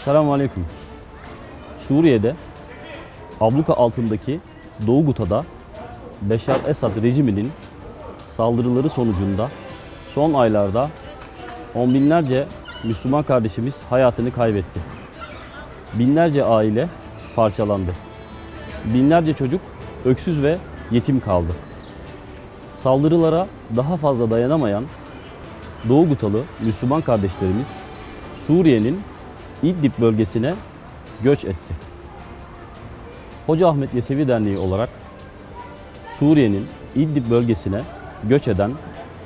Selamünaleyküm. Suriye'de abluka altındaki Doğu Guta'da Beşar Esad rejiminin saldırıları sonucunda son aylarda on binlerce Müslüman kardeşimiz hayatını kaybetti. Binlerce aile parçalandı. Binlerce çocuk öksüz ve yetim kaldı. Saldırılara daha fazla dayanamayan Doğu Gutalı Müslüman kardeşlerimiz Suriye'nin İdlib bölgesine göç etti. Hoca Ahmet Yesevi Derneği olarak Suriye'nin İdlib bölgesine göç eden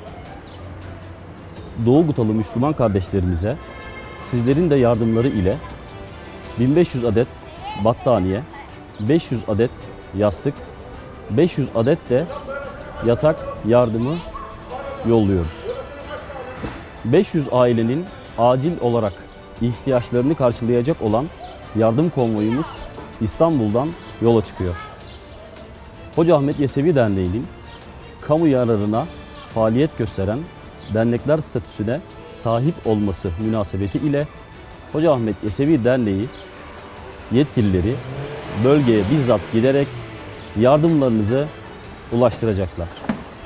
Doğu Gutalı Müslüman kardeşlerimize sizlerin de yardımları ile 1500 adet battaniye, 500 adet yastık, 500 adet de yatak yardımı yolluyoruz. 500 ailenin acil olarak ihtiyaçlarını karşılayacak olan yardım konvoyumuz İstanbul'dan yola çıkıyor. Hoca Ahmet Yesevi Derneği'nin kamu yararına faaliyet gösteren dernekler statüsüne sahip olması münasebeti ile Hoca Ahmet Yesevi Derneği yetkilileri bölgeye bizzat giderek yardımlarınızı ulaştıracaklar.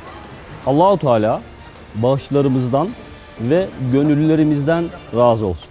Allahu Teala bağışlarımızdan ve gönüllülerimizden razı olsun.